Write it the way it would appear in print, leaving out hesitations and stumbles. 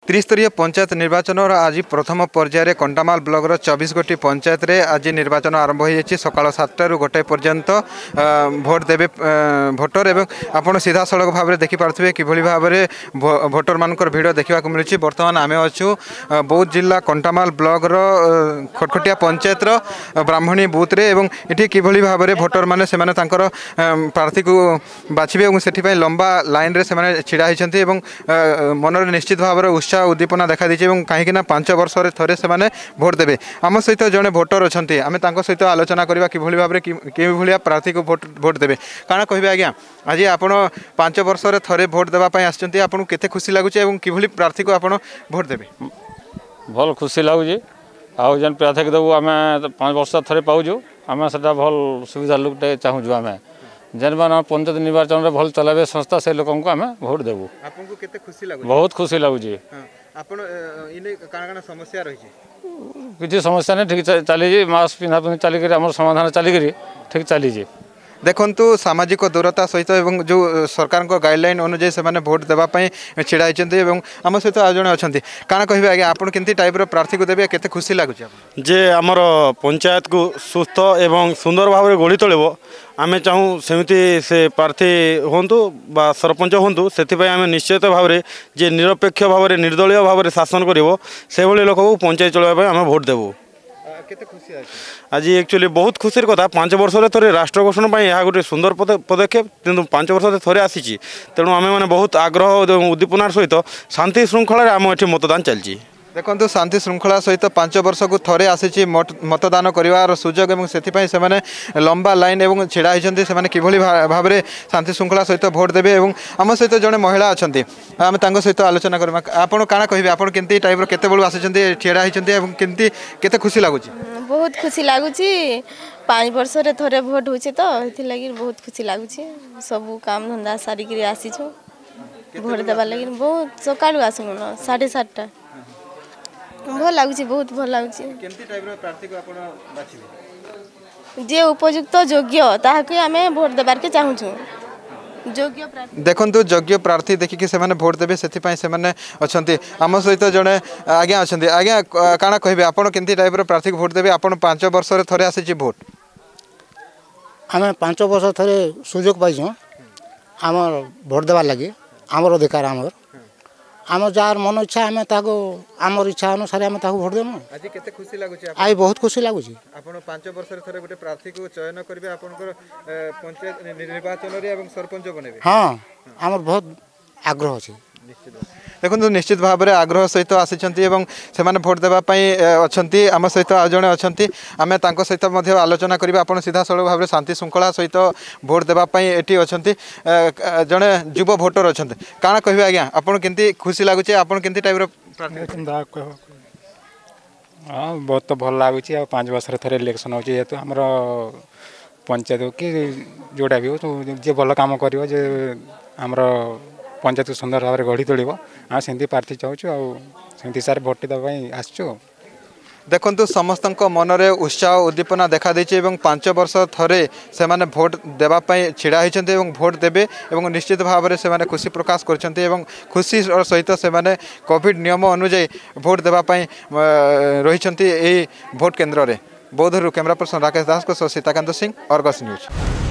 त्रिस्तरीय पंचायत निर्वाचन आज प्रथम पर्यायर कंटामाल ब्लॉक 24 गोटी पंचायत रे आज निर्वाचन आरंभ हो जाए सकाल 7 ରୁ 1 पर्यंत भोट देवे भोटर एवं आपड़ सीधा सड़क भाव में देखिपे कि भाव में भोटर मान भिड़ देखा मिली। बर्तमान आम अच्छू बौद्ध जिला कंटामाल ब्लॉक खटखटिया पंचायत ब्राह्मणी बूथ रे एवं इठी कि भाव में भोटर मैंने प्रार्थी को बाछे और से लंबा लाइन रे से छिड़ा होती मनरे निश्चित भाव में उत्साह उद्दीपना देखा दी कहीं 5 वर्ष थे से भोट देवे। आम सहित जड़े भोटर अच्छा आम सहित आलोचना करवा कि भाव में कि प्रार्थी को भोट देवे काଣା कहे आज्ञा आज आप 5 वर्ष थे भोट देवाई आसते आपको केते खुशी लगुच कि प्रार्थी को आप भोट देवे? भल खुशी लगुच आउ जेन प्रार्थी देवु आम 5 वर्ष थे पाऊँ आम से भल सुविधा लोक चाहूँ आम जेन मान पंचायत निर्वाचन में भल चलावे संस्था से लोक आम भोट देवु। आपको केते खुशी लगुच? बहुत खुशी लगुच। आपण इने काना समस्या रही किसी समस्या नहीं ठीक चली मास्क पिंधा पिंधि चलिक आम समाधान चलिक ठीक चली। देखु सामाजिक दूरता सहित जो सरकार गाइडलाइन अनुजाई से भोट देवाई छिड़ा होती आम सहित आज जड़े अच्छा काଣା कहे आज्ञा आप टाइप प्रार्थी को देवे केते खुशी लगुच जे आमर पंचायत को सुस्थ एवं सुंदर भाव में गढ़ी तोल आमे चाहूँ सेमती से प्रार्थी हूँ बा सरपंच हूँ से आम निश्चित भाव में जे निरपेक्ष भाव में निर्दलीय भाव में शासन कर लोक पंचायत चलवाई आम भोट देवु। आज एक्चुअली बहुत खुशी कथा 5 वर्ष थे राष्ट्र घोषणा यह गोटे सुंदर पदक्षेप किंतु 5 वर्ष थे आसी तेणु आम मैंने बहुत आग्रह और उद्दीपनार सहित शांति श्रृंखला आम ये मतदान चलती। देखो शांति श्रृंखला सहित 5 वर्ष को थे आसी मतदान कर सुजोग से लंबा लाइन एवं छिड़ा होती से कि भाव में शांति श्रृंखला सहित भोट देवे आम सहित जड़े महिला अच्छा आम सहित आलोचना करवा आपड़ काଣା कहे आप टाइप केते बड़ू आसी छिड़ा होती केते खुशी लगुच? बहुत खुशी लगुच 5 वर्ष थे भोट हो तो लगी बहुत खुशी लगुच सब काम धंदा सारिक आसीचु भोट देवा लगी बहुत सकाळु आसु 7:30 भल लगुच बहुत भल लगुच जे उपयुक्त योग्य ताकि आम भोट देवार के चाहूँ देखु योग्य प्रार्थी देखिकी से भोट देवे से अच्छा आम सहित जड़े आज्ञा अच्छा आज्ञा काଣା कहे आप टाइप प्रार्थी को भोट देवे आप 5 वर्ष थे आसी भोट आम 5 वर्ष थे सुजोग पाई आम भोट देवार लगे आमर अधिकार आम जार मन इच्छा आम आमर इच्छा अनुसार आम भोट देमु। आज केते खुशी लगुच? आज बहुत खुशी लगुच। आपण 5 वर्ष रे गोटे प्रार्थी को चयन करिवे आपनकर पंचायत निर्वाचन रे एवं सरपंच बनेबे? हां आमर बहुत आग्रह अछि। देखो निश्चित भाव में आग्रह सहित आसी से भोट देवाई अच्छा आम सहित आज जड़े अच्छा आम सहित आलोचना करा आप सीधा सड़क भाव में शांति श्रृंखला सहित भोट देवाई ये अच्छा जड़े युव भोटर अच्छा काଣା कहे आज्ञा आपड़ के खुशी लगुच आप टाइप हाँ बहुत तो भल लगुच 5 वर्ष थे इलेक्शन होती आमर पंचायत कि जोटा भी हो जे भल कम कर आमर पंचायत को सुंदर भाव में गढ़ी तोड़ हाँ सेमती प्रार्थी चाहूँ आमती सारे भोट देवाई आसचु। देखु समस्त मनरे उत्साह उद्दीपना देखा देछि 5 वर्ष थे से भोट देवाई छिड़ा होती भोट देवे और निश्चित भाव में से खुशी प्रकाश कर खुशी सहित से कोविड नियम अनुजाई भोट देवाई रही भोट केन्द्र में। बौद्धरू कैमरा पर्सन राकेश दास को सीताकांत सिंह, अर्गस न्यूज।